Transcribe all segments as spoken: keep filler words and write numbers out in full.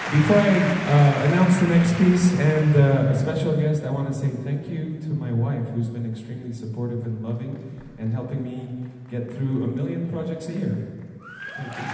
Before I uh, announce the next piece and uh, a special guest, I want to say thank you to my wife, who's been extremely supportive and loving and helping me get through a million projects a year. Thank you.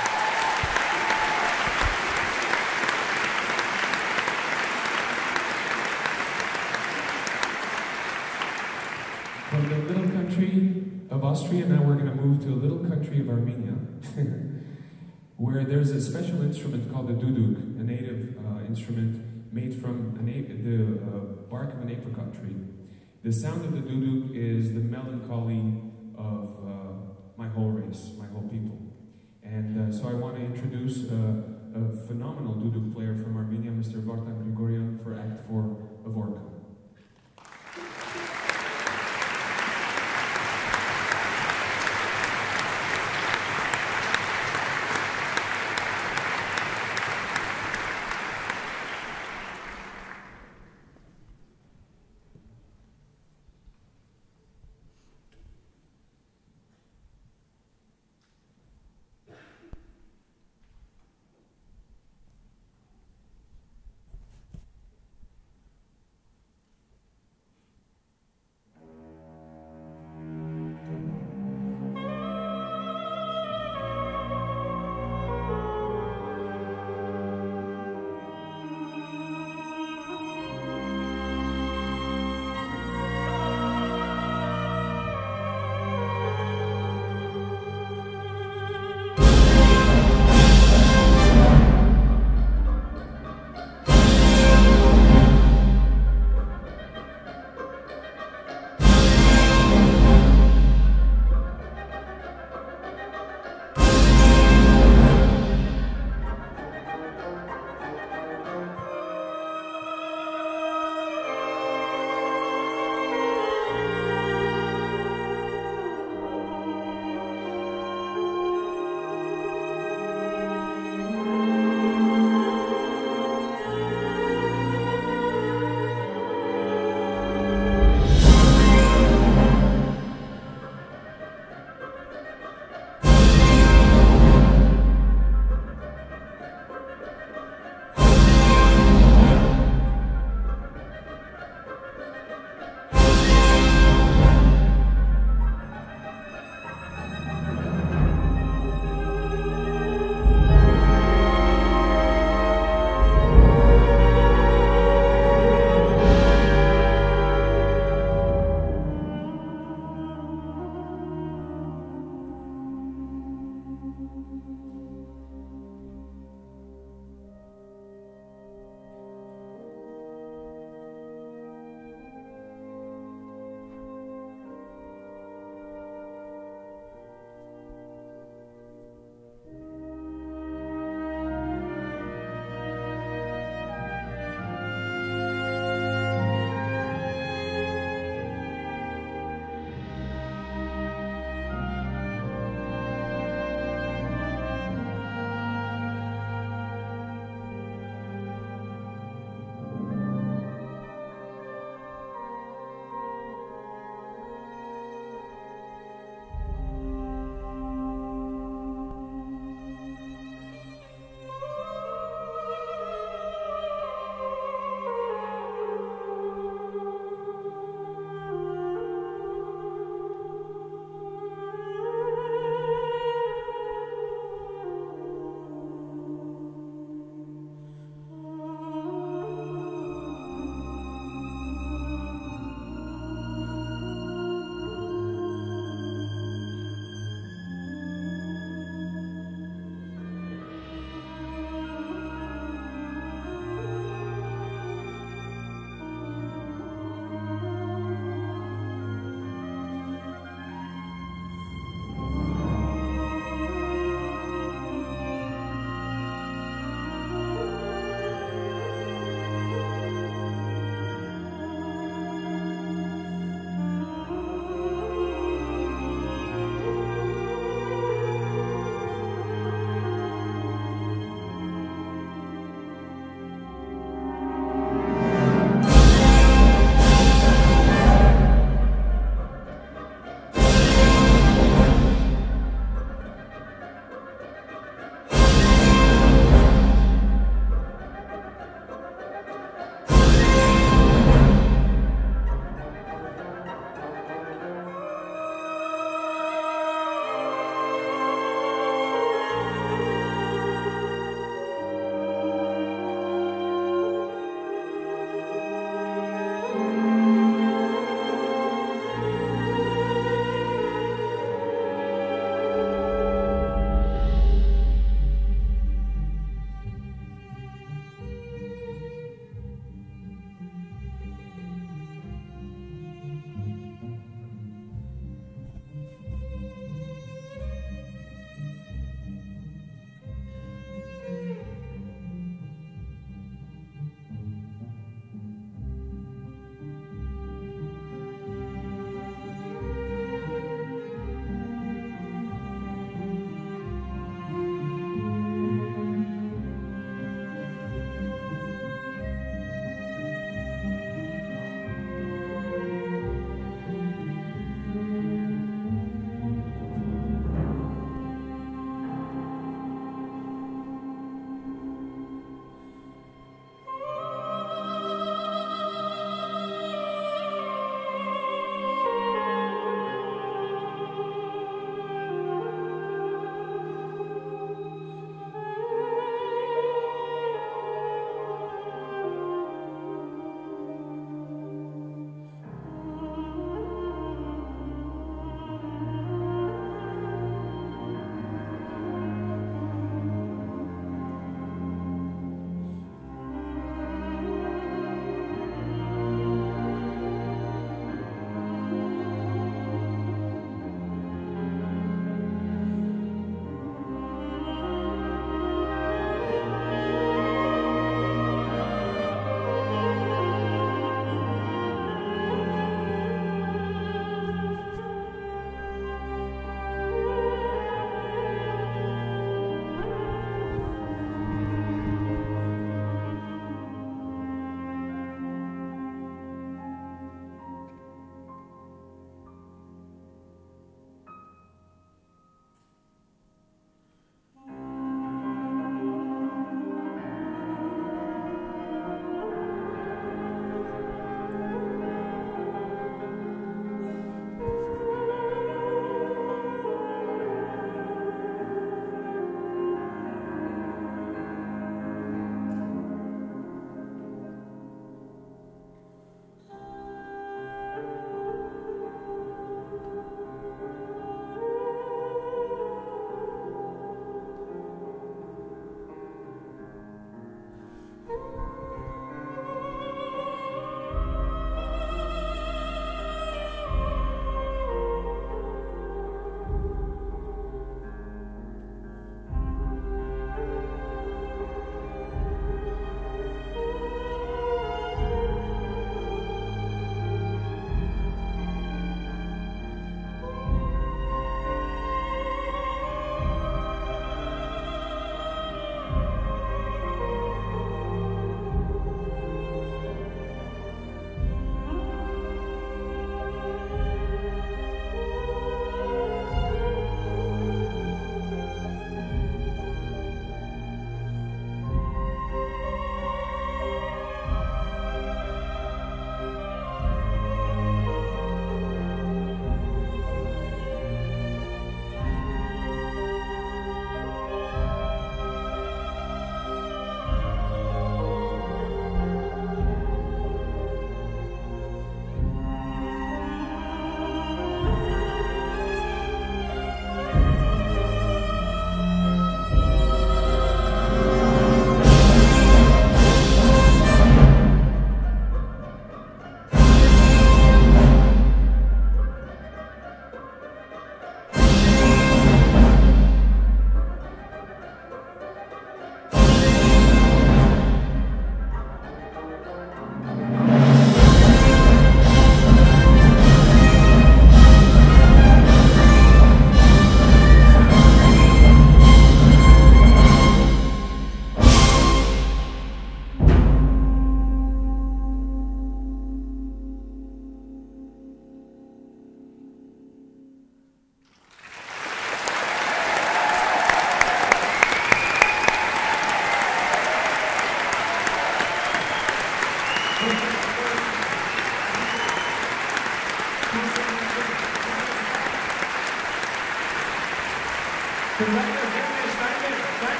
From the little country of Austria, now we're going to move to a little country of Armenia, where there's a special instrument called the duduk, a native uh, instrument made from an the uh, bark of an apricot tree. The sound of the duduk is the melancholy of uh, my whole race, my whole people. And uh, so I want to introduce uh, a phenomenal duduk player from Armenia, Mister Werner for Act four of ORCA.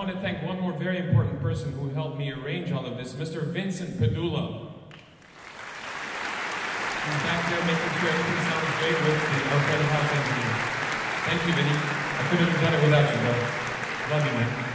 want to thank one more very important person who helped me arrange all of this, Mister Vincent Pedulla. He's back there making sure everything sounds great with the Brucknerhaus engineer. Thank you, Vinny. I couldn't have done it without you, though. Love you, man.